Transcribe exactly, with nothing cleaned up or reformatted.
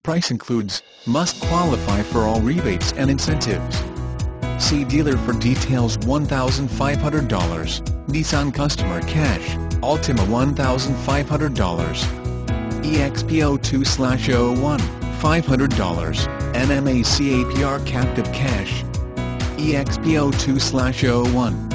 Price includes, must qualify for all rebates and incentives. See dealer for details. one thousand five hundred dollars, Nissan Customer Cash, Altima one thousand five hundred dollars. E X P zero two slash zero one, five hundred dollars, N M A C A P R Captive Cash. E X P zero two slash zero one,